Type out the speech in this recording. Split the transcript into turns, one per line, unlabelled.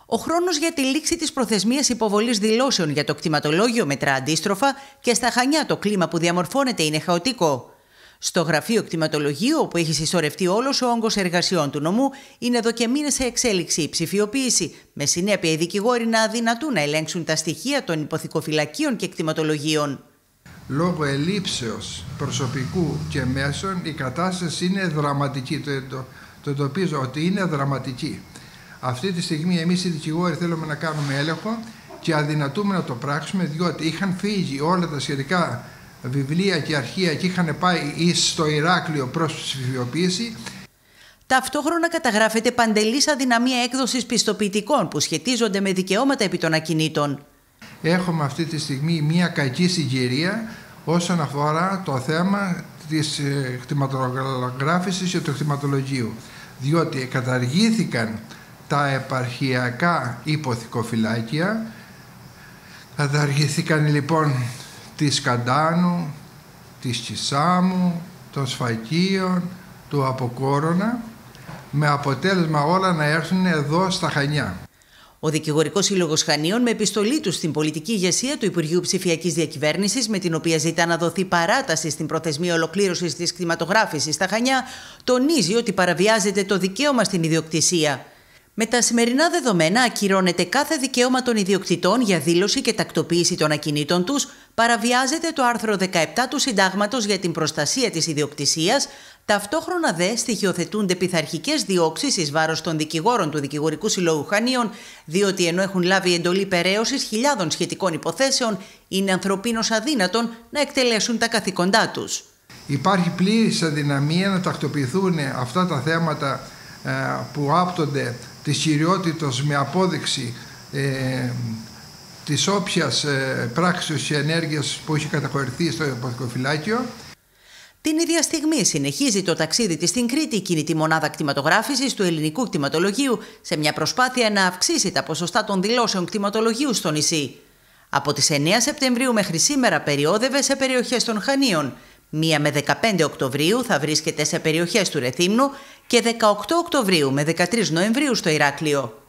Ο χρόνος για τη λήξη της προθεσμίας υποβολής δηλώσεων για το κτηματολόγιο μετρά αντίστροφα και στα Χανιά το κλίμα που διαμορφώνεται είναι χαοτικό. Στο γραφείο κτηματολογίου, όπου έχει συσσωρευτεί όλος ο όγκος εργασιών του νομού, είναι εδώ και μήνες σε εξέλιξη η ψηφιοποίηση, με συνέπεια οι δικηγόροι να αδυνατούν να ελέγξουν τα στοιχεία των υποθηκοφυλακίων και κτηματολογίων.
Λόγω ελλείψεως προσωπικού και μέσων η κατάσταση είναι δραματική. Το εντοπίζω ότι είναι δραματική. Αυτή τη στιγμή εμείς οι δικηγόροι θέλουμε να κάνουμε έλεγχο και αδυνατούμε να το πράξουμε, διότι είχαν φύγει όλα τα σχετικά βιβλία και αρχεία και είχαν πάει στο Ηράκλειο προς ψηφιοποίηση.
Ταυτόχρονα καταγράφεται παντελής αδυναμία έκδοσης πιστοποιητικών που σχετίζονται με δικαιώματα επί των ακινήτων.
Έχουμε αυτή τη στιγμή μια κακή συγκυρία όσον αφορά το θέμα της κτηματογράφησης και του κτηματολογίου, διότι καταργήθηκαν τα επαρχιακά υποθηκοφυλάκια, καταργήθηκαν λοιπόν της Καντάνου, της Κισάμου, των Σφακίων, του Αποκόρονα, με αποτέλεσμα όλα να έρθουν εδώ στα Χανιά.
Ο Δικηγορικός Σύλλογος Χανίων, με επιστολή του στην πολιτική ηγεσία του Υπουργείου Ψηφιακής Διακυβέρνησης, με την οποία ζητά να δοθεί παράταση στην προθεσμία ολοκλήρωσης της κτηματογράφησης στα Χανιά, τονίζει ότι παραβιάζεται το δικαίωμα στην ιδιοκτησία. Με τα σημερινά δεδομένα ακυρώνεται κάθε δικαίωμα των ιδιοκτητών για δήλωση και τακτοποίηση των ακινήτων τους, παραβιάζεται το άρθρο 17 του Συντάγματος για την προστασία της ιδιοκτησίας, ταυτόχρονα δε στοιχειοθετούνται πειθαρχικές διώξεις εις βάρος των δικηγόρων του Δικηγορικού Συλλόγου Χανίων, διότι ενώ έχουν λάβει εντολή περαίωσης χιλιάδων σχετικών υποθέσεων, είναι ανθρωπίνως αδύνατον να εκτελέσουν τα καθήκοντά τους.
Υπάρχει πλήρης αδυναμία να τακτοποιηθούν αυτά τα θέματα που άπτονται της κυριότητος με απόδειξη της όποιας πράξης και ενέργειας που έχει καταχωρηθεί στο υποθηκοφυλάκιο.
Την ίδια στιγμή συνεχίζει το ταξίδι της στην Κρήτη η κινητή μονάδα κτηματογράφησης του ελληνικού κτηματολογίου σε μια προσπάθεια να αυξήσει τα ποσοστά των δηλώσεων κτηματολογίου στο νησί. Από τις 9 Σεπτεμβρίου μέχρι σήμερα περιόδευε σε περιοχές των Χανίων. 1 με 15 Οκτωβρίου θα βρίσκεται σε περιοχές του Ρεθύμνου και 18 Οκτωβρίου με 13 Νοεμβρίου στο Ηράκλειο.